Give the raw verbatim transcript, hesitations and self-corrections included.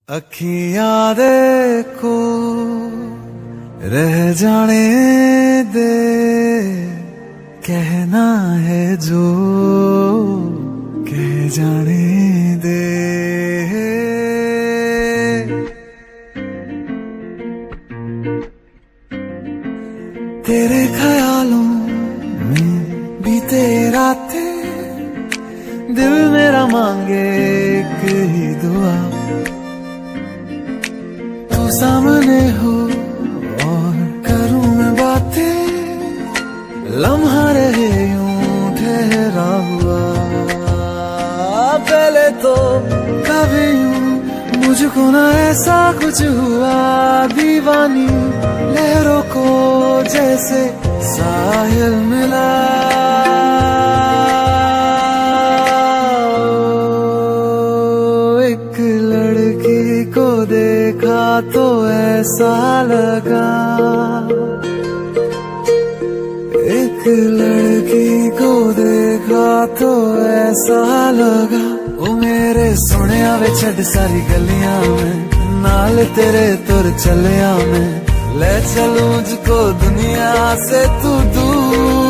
अखियां देखो रह जाने दे, कहना है जो कह जाने दे। तेरे ख्यालों में बीते रातें, दिल मेरा मांगे एक ही दुआ, तू सामने हो और करूं मैं बातें, लम्हा रहे यूं ठहरा हुआ। पहले तो कभी यूं मुझको ना ऐसा कुछ हुआ, दीवानी लहरों को जैसे साहिल मिला। एक लड़की को देखा तो ऐसा लगा, एक लड़की को देखा तो ऐसा लगा। ओ मेरे सुनिया वे छड़ सारी गलियां में, नाल तेरे तुर चलिया में, ले चलूं मुझको दुनिया से तू दूर।